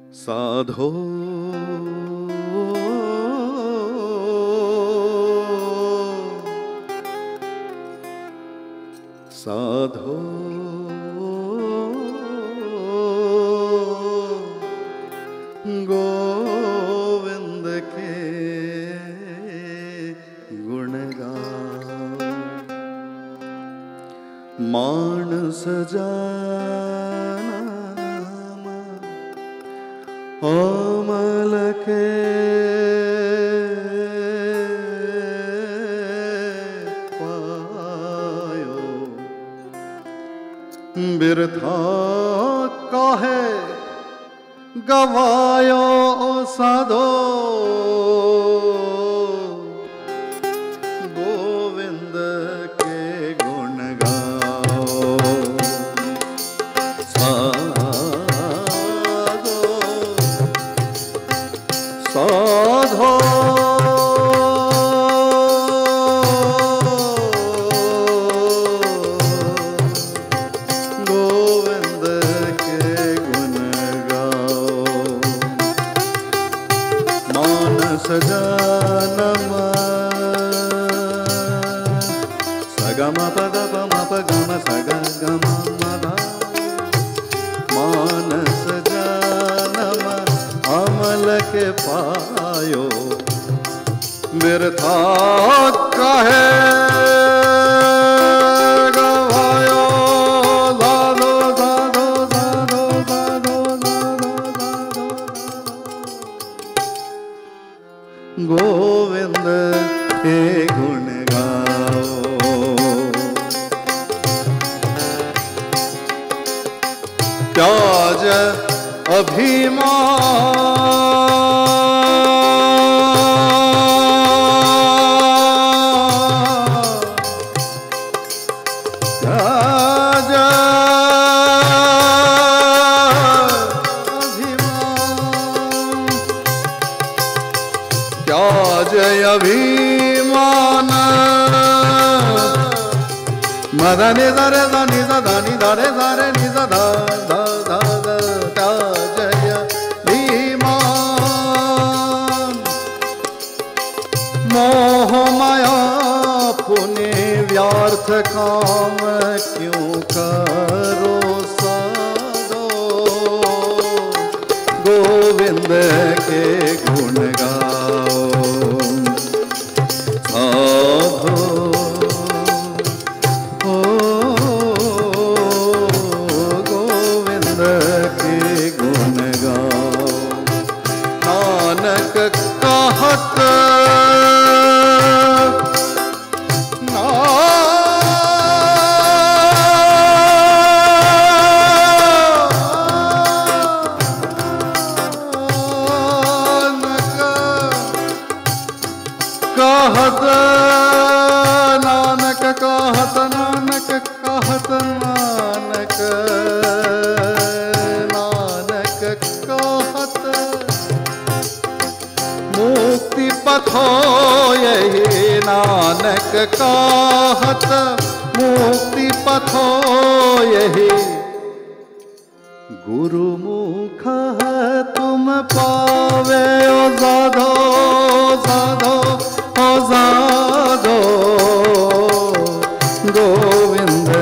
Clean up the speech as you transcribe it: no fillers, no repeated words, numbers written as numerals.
साधो साधो गोविंद के गुण गाओ। मानस जन्म अमल के पायो, बिरथा काहे गवायो साधो। गोविंद के गुण गाओ। साधो साधो गोविंद के गुण गाओ। मानस जन्म सगम पद पम पगम सग गम मदा। मानस जन्म अमल के पायो, बिरथा काहे गवायो। साधो साधो साधो साधो साधो गोविंद के गुण गाओ। त्याज अभिमान, त्याज अभिमान, त्याज अभिमान। मदनि दरे धनि धनि धरे धरे नि ध ध ध ध त्याज अभिमान। मोहमाया पुण्य व्यर्थ काम क्यों करो साधो। गोविंद के गुण गाओ। साधो गोविंद के गुण गाओ। नानक कहत कहत नानक कहत नानक कहत नानक नानक कहत। मुक्ति पथो यही नानक कहत, मुक्ति पथो यही। गुरुमुख तुम पावे ओ साधो साधो ओ साधो। गोविंद